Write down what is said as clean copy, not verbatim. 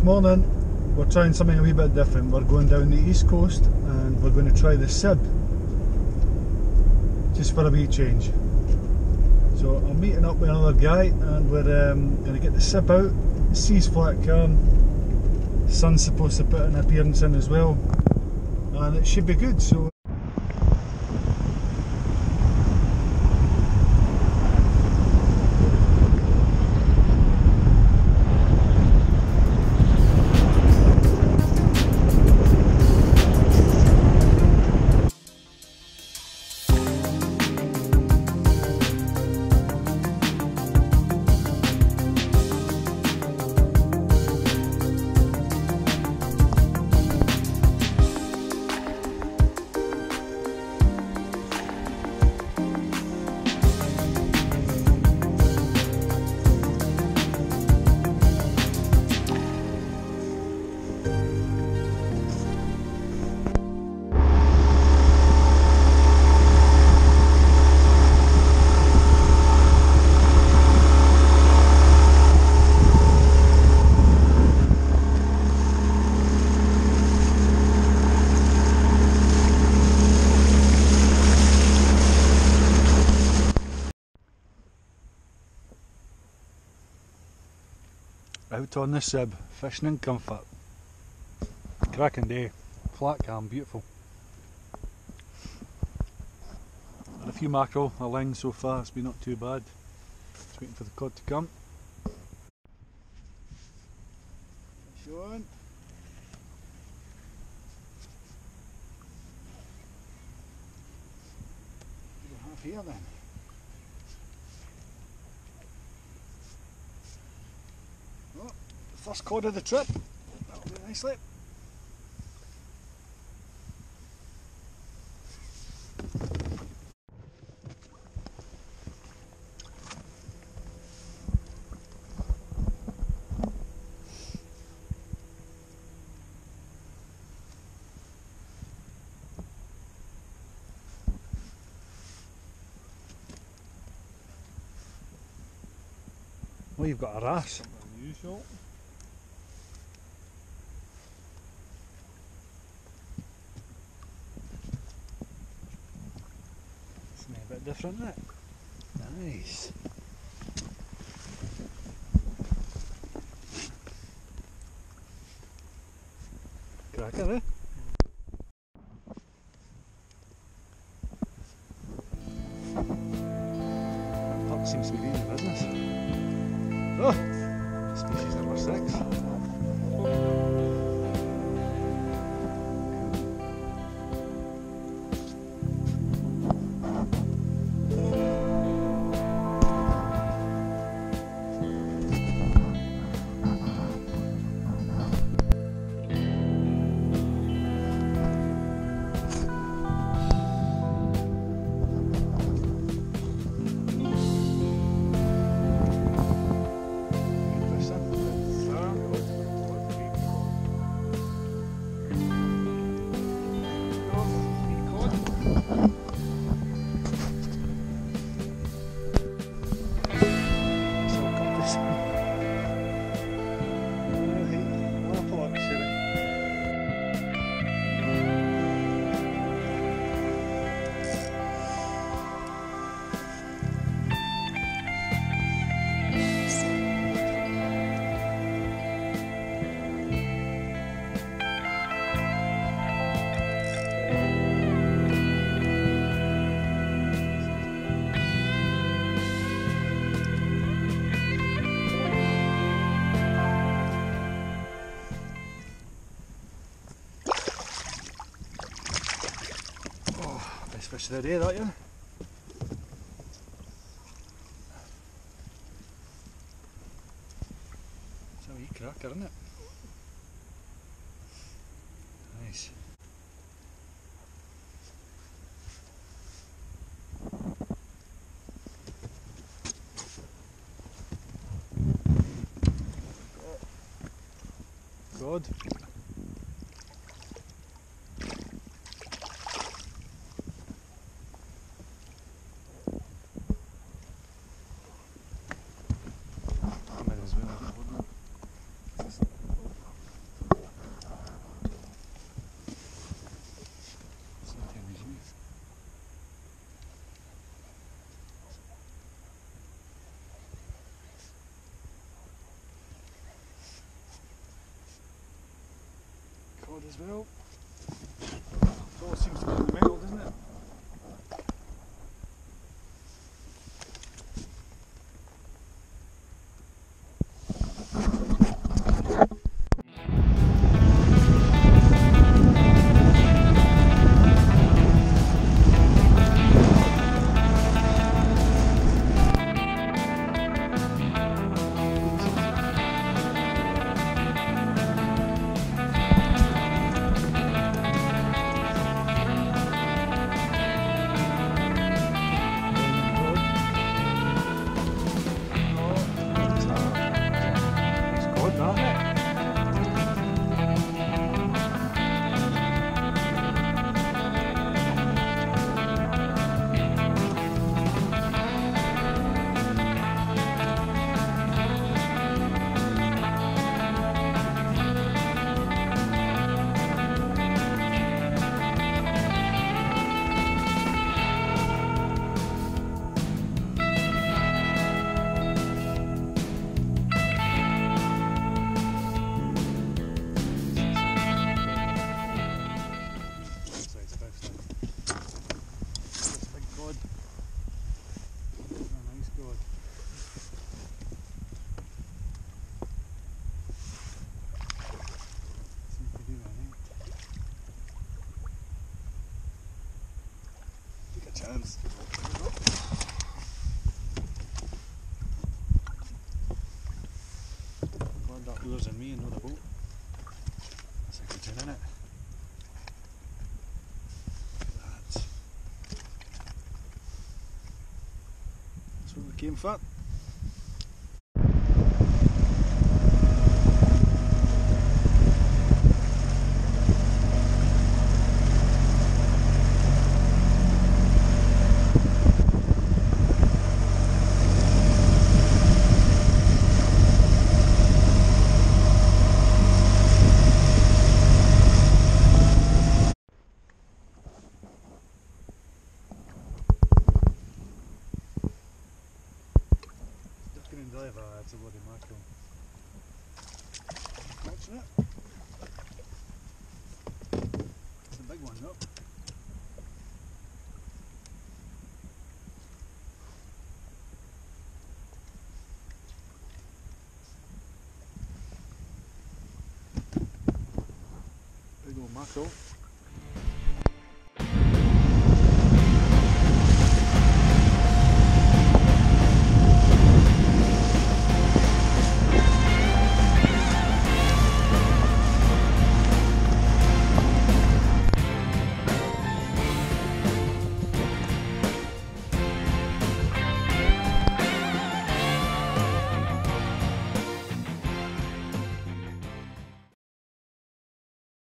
morning we're trying something a wee bit different. We're going down the east coast and we're going to try the Sib, just for a wee change. So I'm meeting up with another guy and we're going to get the Sib out. The sea's flat calm, the sun's supposed to put an appearance in as well, and it should be good. So out on the Sib, fishing in comfort. Cracking day, flat calm, beautiful. Had a few mackerel, a ling so far, it's been not too bad. Just waiting for the cod to come. Fish on. Half here then. Oh, the first cod of the trip. That'll do nicely. Well, you've got a wrasse. Unusual. Something a bit different, isn't it? Nice. Cracker, eh? Puck seems to be doing the business. Oh, species number 6. Best fish of the day, that, yeah? It's a wee cracker, isn't it? Nice. Good. as well. It all seems to be in the middle, doesn't it? Chance. Glad that lures in me and not a boat. That's a good tune, isn't it? Look at that. That's what we came for. That's a bloody mackerel. Catching it. It's a big one though. Big old mackerel.